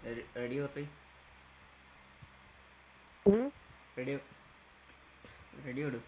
Ready ഓർട്ടി ready ready ഓട്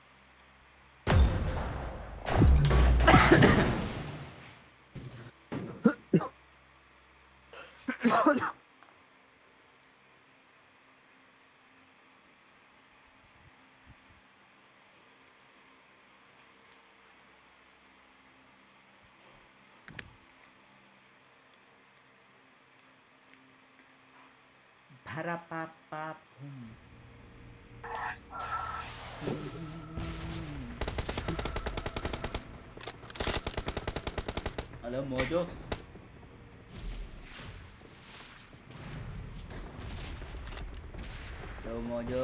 hello Mojo hello Mojo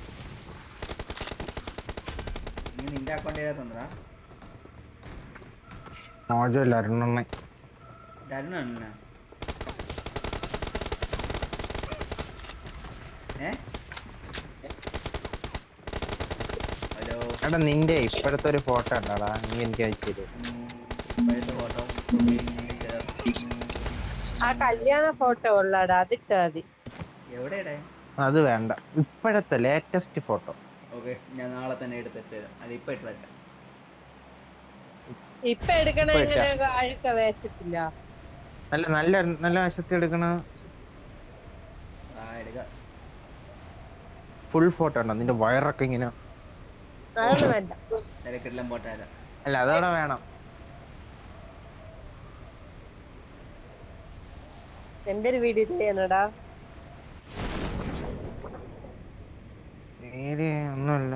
നീ നിന്റെ അക്കൗണ്ട് ചെയ്താ തന്നടാ മോജോ ഇല്ല അരുണ്ണ തരുണ ഹലോ എടാ നിന്റെ ഇപ്പോഴത്തെ ഒരു ഫോട്ടോ ഉണ്ടാടാ നീ എനിക്ക് അയച്ചത് ഫോട്ടോ ആ കല്യാണ ഫോട്ടോ ഉള്ളടാ അതിട്ടാ മതി. എവിടെയാടേ? അത് വേണ്ട, ഇപ്പോഴത്തെ ലേറ്റസ്റ്റ് ഫോട്ടോ. ഓക്കെ, ഞാൻ നാളെ തന്നെ എടുത്തിട്ട് അല്ല ഇപ്പൊ ഇട്ടേക്കാം. ഇപ്പൊ എടുക്കണ വേഷത്തില്ല, അല്ല നല്ല നല്ല വശത്ത് എടുക്കണ ഫുൾ ഫോട്ടോ ഉണ്ടോ നിന്റെ വയറൊക്കെ ഇങ്ങനെ? അതൊന്നും വേണ്ട, തിരക്കെല്ലാം പോട്ടെ. അല്ല അതവിടെ വേണം. എന്റെ ഒരു വീഡിയോ ചെയ്യാനടാ. ഒന്നുമില്ല.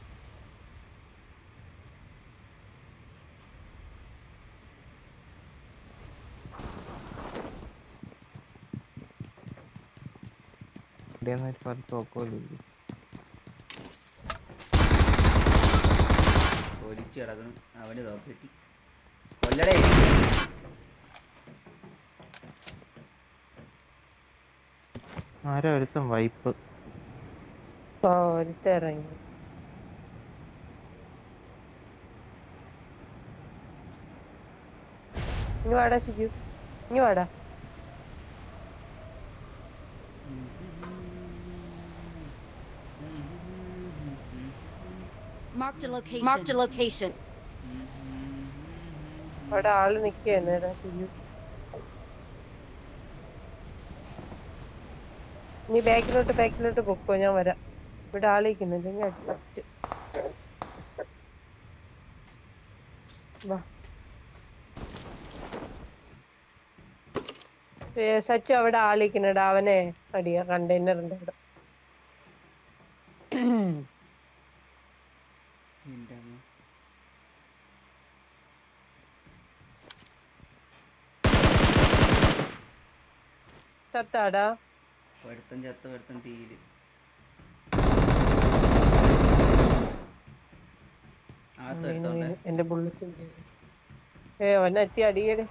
ഒലിച്ചു കിടക്കണം, അവന് തോക്കിട്ടി കൊല്ലടേ. ആരോ ഒരുത്തം വൈപ്പ് ഒരുത്തിറങ്ങി. ഇനി വാടാ ശിജു, ഇനി വാടാ. Marked a location. അവിടെ ആള് നിക്കന്നേടാ ശിജു. നീ ബാക്കിലോട്ട് പൊക്കോ, ഞാൻ വരാം. ഇവിടെ ആളിക്കുന്നില്ലെങ്കിൽ അടിപറ്റ്. സച്ചു അവിടെ ആളിക്കുന്നുണ്ട്, അവനെ അടിയാ. കണ്ടെയ്നറിന്റെ അവിടെ ചത്താടാ. ഒരുത്തൻ തീയില്. എന്റെ ബുള്ളറ്റ് അവനെ എത്തി അടിയടെ.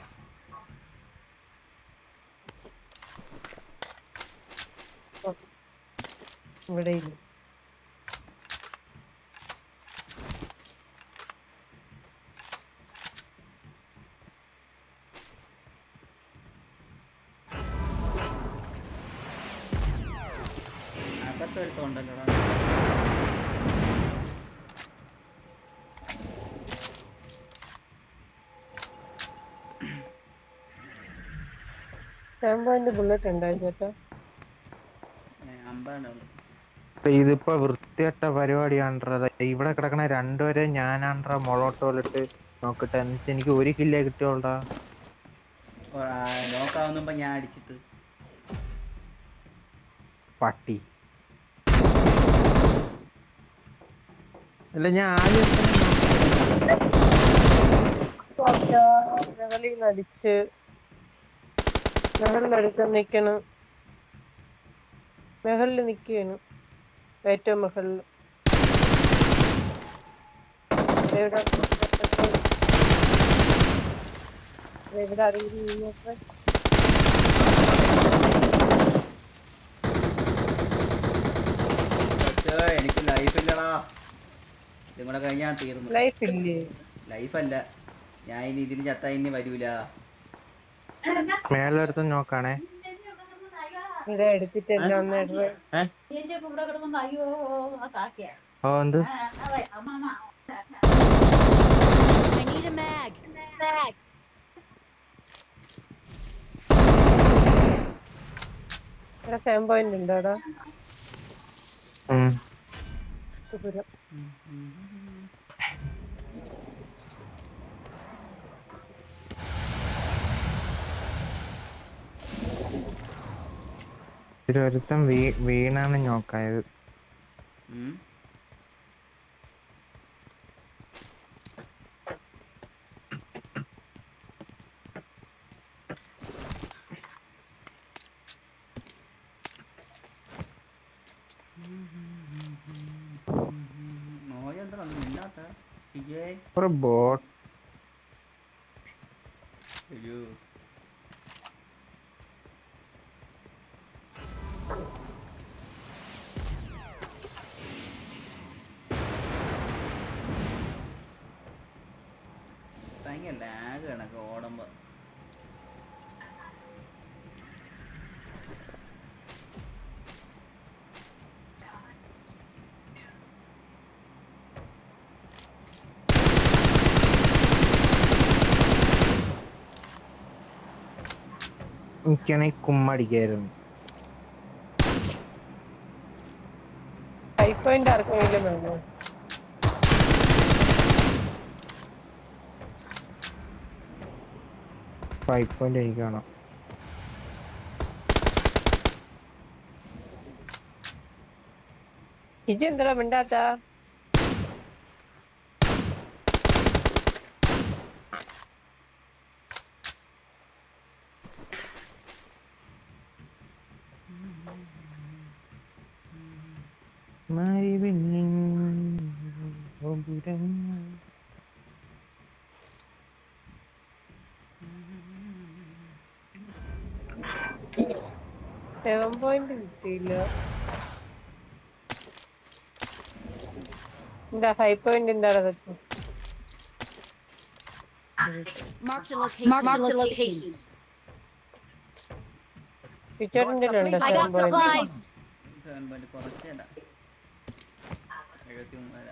ഇവിടെ ഇല്ല. അകത്തൊരുത്തോണ്ടല്ലോടാ. ബുള്ളറ്റ് ഉണ്ടായി ചേട്ടാ. ഇതിപ്പോ വൃത്തികെട്ട പരിപാടിയാണ്ട്രത്. ഇവിടെ കിടക്കണ രണ്ടുപേരെ ഞാനാണ്ട്ര മൊളോട്ടോലിട്ട് നോക്കട്ടെ, എന്നിട്ട് എനിക്ക് ഒരു കില്ലേ കിട്ടിയോണ്ടാ. നോക്കാവുമ്പോ ഞാൻ അടിച്ചിട്ട് പട്ടി. അല്ല ഞാൻ ആദ്യം അടിച്ച് മെഹലിനടുത്ത് നിക്കണ്. മെഹലില് നിക്കാണ്, ഏറ്റവും മെഹലില്. ഇവിടെ അറിയില്ല. എനിക്ക് ലൈഫില്ലടാ. നിങ്ങളെ കഴിഞ്ഞാൽ തീർന്നു. ലൈഫല്ല, ഞാൻ ഇനി ഇതിന് ചത്താ ഇനി വരൂല. മേളെടുത്ത് നോക്കാണേ. ഇത് എടുത്തിട്ട് എന്നെ ഒന്ന് ഇടറ്. ഓ എന്ത് I need a mag. ഇവിടെ 7 പോയിന്റ് ഉണ്ട് അവിടെ. ദൂരം. ഇതിലൊരുത്തൻ വീണാണ് നോക്കായത്. ഒരു ബോട്ട് ഭയങ്കര ലാഗ് കണക്ക് ഓടുമ്പോ. എനിക്കാണെങ്കിൽ കുമ്മടിക്കായിരുന്നു. 5 പോയിന്റ് ആർക്കെങ്കിലും വേണോ? ഫൈവ് പോയിന്റ് എനിക്ക് കാണാം. ഇജെന്താ മിണ്ടാത്ത? സെവൻ പോയിന്റ് കിട്ടിയില്ല. എന്താ 5 പോയിന്റ് എന്താണ് പറ്റും? Marked a location. Marked a location. പിച്ചറിന്റെ ഉണ്ട് I got 7 point. supplies. 7 point കുറച്ചല്ല, 73.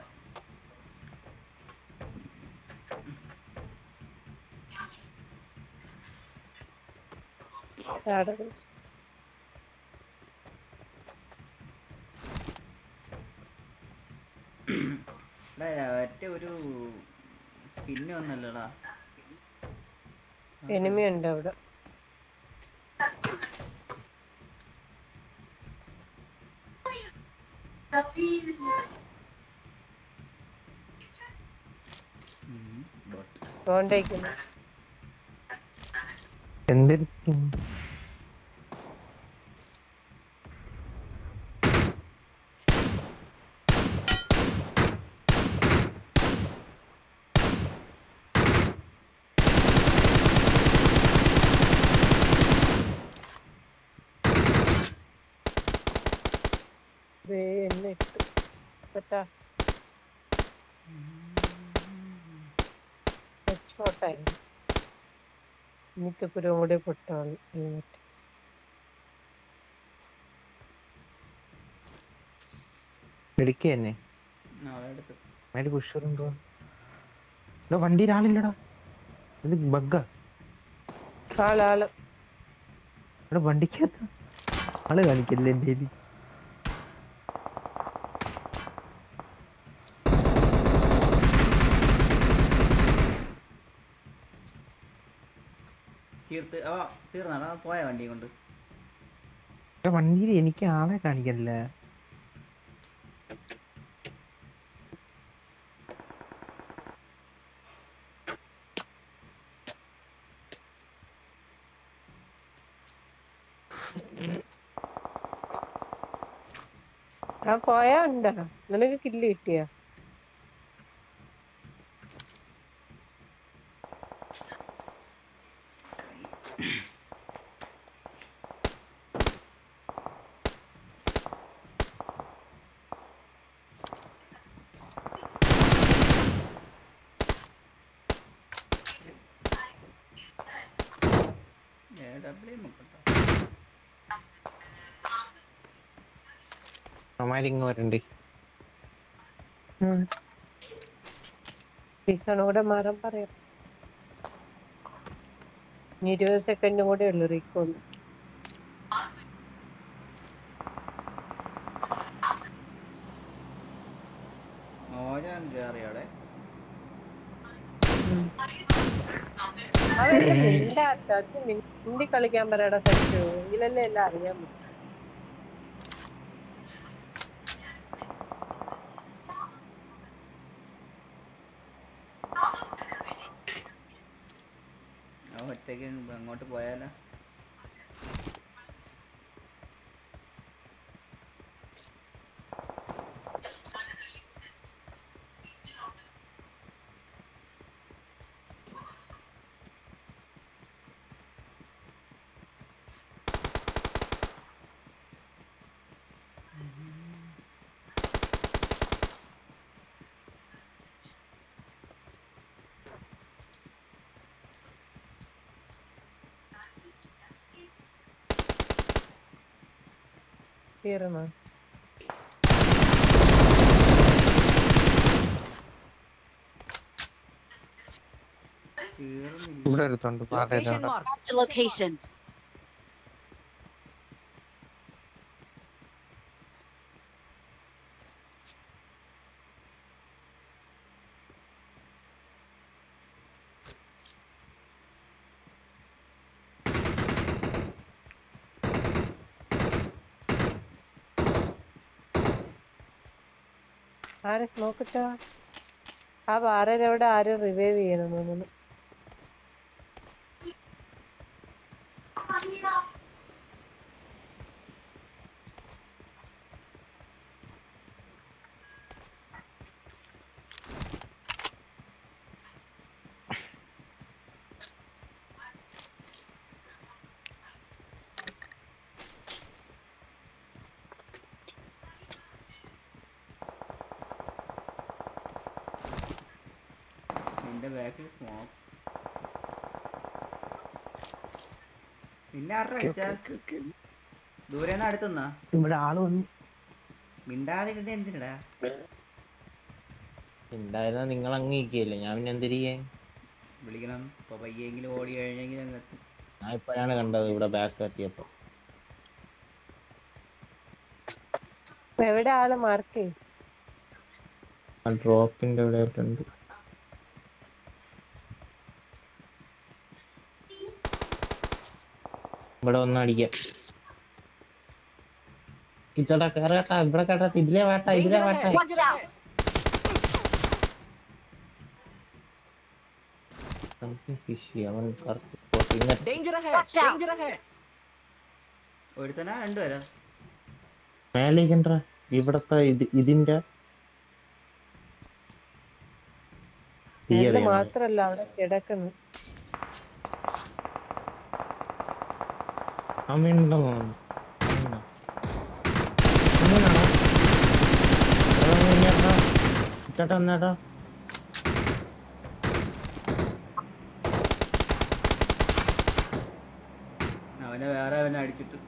ഒറ്റ ഒരു സ്പിന്ന് ഒന്നല്ലടാ, എനിമി ഉണ്ട് അവിടെ. കൊണ്ടേക്കുന്നു. എന്തൊരു എന്നെ ഇട്ടു പറ്റാ ഹെഡ്ഷോട്ടായിരുന്നു. ഇനിത്തെ പുരം കൂടെ പൊട്ടാണ് ഹെൽമെറ്റ്. എടുക്കുക തന്നെ മേലെ പുഷറുണ്ടോ? വണ്ടിയിൽ ആളില്ലടാ, ഇത് ബഗ്ഗാ. ആള് ഇവിടെ വണ്ടിക്കകത്ത് ആള് കാണിക്കല്ലേ എന്റെ കയ്യില്. തീർന്നാ പോയ വണ്ടി കൊണ്ട്. വണ്ടിയിൽ എനിക്ക് ആളെ കാണിക്കല്ല. പോയാ ഉണ്ടാ നിനക്ക് കില്ല് കിട്ടിയ? അവന്മാരിങ്ങ് വരണ്ടേ. സീസൺ കൂടെ മാറാൻ പറയാം. 20 സെക്കൻഡ് കൂടെ ഉള്ളു റീകോൾ. ഓരോ കേറി അവിടെ അവരുടെ മിണ്ടി കളിക്കാൻ പറയടാ സച്ചു, എങ്കിലല്ലേ എല്ലാം അറിയാൻ പറ്റും. ഒറ്റയ്ക്ക് അങ്ങോട്ട് പോയാലോ? തീർന്നോ? ഇവിടെ എടുത്തോണ്ട് Location marked. Marked a location. ആരെ സ്മോക്ക് ഇട്ടാ? ആ പാറയിലെവിടെ ആരും റിവൈവ് ചെയ്യണം തോന്നുന്നു. നിന്റെ ബാക്കിൽ സ്മോക്ക് പിന്നെ ആരുടെ വെച്ചാ ദൂരെന്ന് അടുത്തുന്നാ ഇവിടെ ആള് വന്നു. മിണ്ടാതിരുന്ന് എന്തിനടാ? ഉണ്ടായിരുന്ന നിങ്ങൾ അംഗീകരിക്കല്ലേ, ഞാൻ പിന്നെ എന്തിരിക്കാൻ. വിളിക്കണം ഇപ്പൊ പയ്യെങ്കിലും ഓടി കഴിഞ്ഞെങ്കിൽ അങ്ങ് എത്തും. ഞാൻ ഇപ്പോഴാണ് കണ്ടത് ഇവിടെ ബാക്ക് എത്തിയപ്പോ. എവിടെ ആള് മാർക്ക്? ആ ഡ്രോപ്പിന്റെ ഇവിടെ ആയിട്ടുണ്ട്. ഇവിടെ ഒന്ന് അടിക്കാം. ഇച്ചോട്ടാ കേറട്ടാ, ഇവിടെ കേട്ടാ, ഇതിലേ വേട്ടാ, ഇതിലേ വേട്ടാ. Watch out. അവൻ Danger ahead. Watch out. Danger ahead. ഒരുത്തനാ രണ്ടുപേരാ? മേലേക്കണ്ട ഇവിടത്തെ ഇതിന്റെ മാത്രല്ല അവിടെ കിടക്കുന്നു. അമ്മയുണ്ടോ? ചേട്ടാ എന്നാട്ടാ അവനെ വേറെ അവനെ അടിച്ചിട്ട്.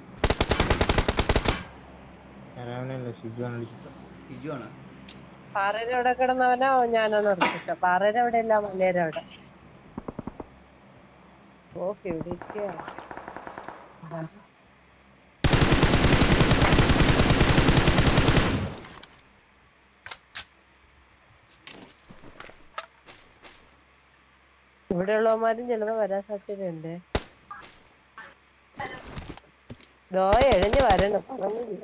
അവനല്ല ഷിജു ആണ് അടിച്ചിട്ട്. ഷിജു ആണ്. പാറയുടെ അവിടെ കിടന്നവനാ ഞാനാണ് ഉറപ്പിച്ച. പാറയുടെ അവിടെ അല്ല, മലയുടെ അവിടെ. ഓക്കെ ഇവിടെ ഇരിക്കുക. ഇവിടെ ഉള്ളവന്മാരും ചിലപ്പോ വരാൻ സാധ്യതയുണ്ട്. ദോ എഴഞ്ഞ് വരണം, പറഞ്ഞില്ല.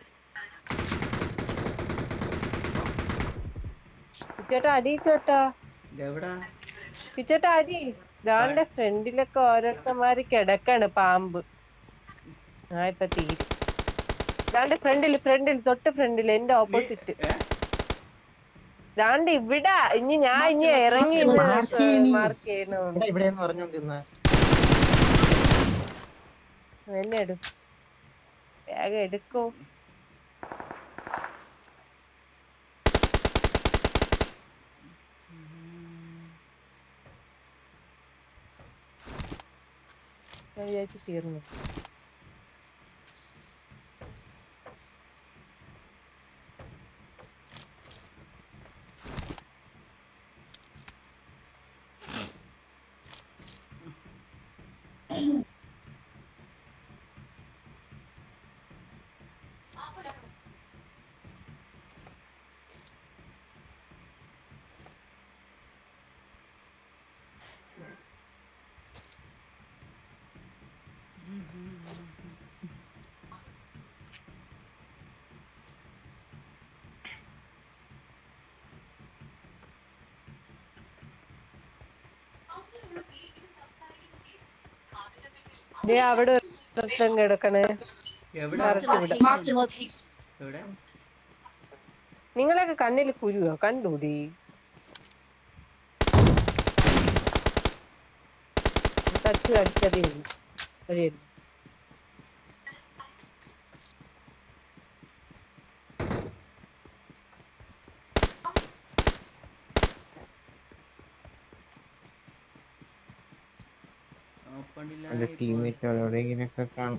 പിച്ചേട്ടാ അടിയിച്ചോട്ടാ, പിച്ചേട്ടാ അടി. ഇതാണ്ട് ഫ്രണ്ടിലൊക്കെ ഓരോരുത്തന്മാര് കിടക്കാണ്, പാമ്പ്. ആ ഇപ്പൊ തീരും. ഇതാണ്ട് ഫ്രണ്ടിൽ തൊട്ട് ഫ്രണ്ടിൽ എന്റെ ഓപ്പോസിറ്റ്. ഇതാണ്ട് ഇവിടെ ഞാൻ ഇറങ്ങി മാർക്ക് ചെയ്യണോ? എന്നെ എടു, വേഗം എടുക്കോ. ഞാൻ വിചാരിച്ചു തീർന്നു. ദേ അവിടെ ഒരുത്തൻ കിടക്കണേ. എവിടെ Marked a location. എവിടെ? നിങ്ങളൊക്കെ കണ്ണിൽ കുരുവോ? കണ്ടൂടി. തച്ചു അടിച്ചതേ ഉള്ളൂ. ഒരു ഓപ്പണില്ല എന്റെ ടീമേറ്റ് എവിടെയെങ്കിലൊക്കെ കാണും.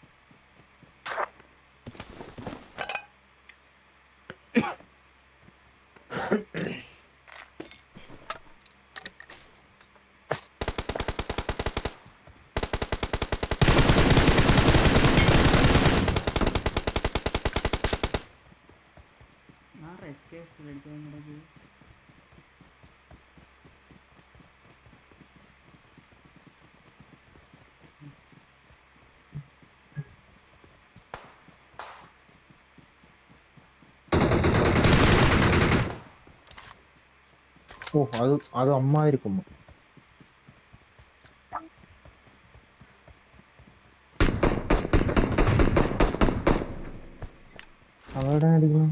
ഓ അത് അമ്മായിരിക്കും. അവിടെ അടിക്കണം.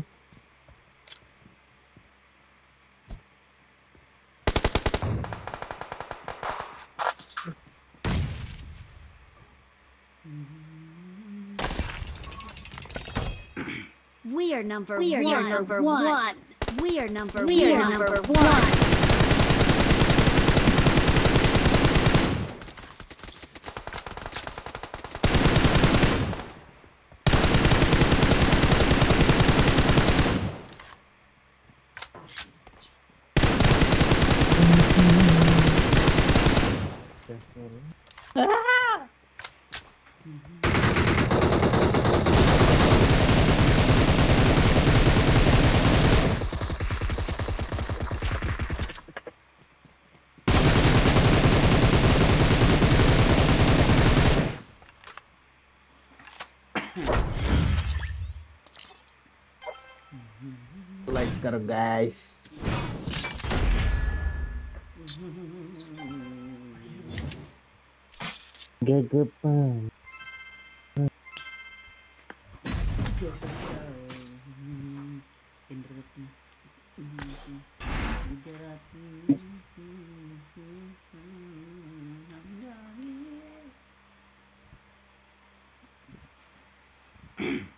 We are number one. We are number one. Let's go, guys. Gegepan. Gujarati.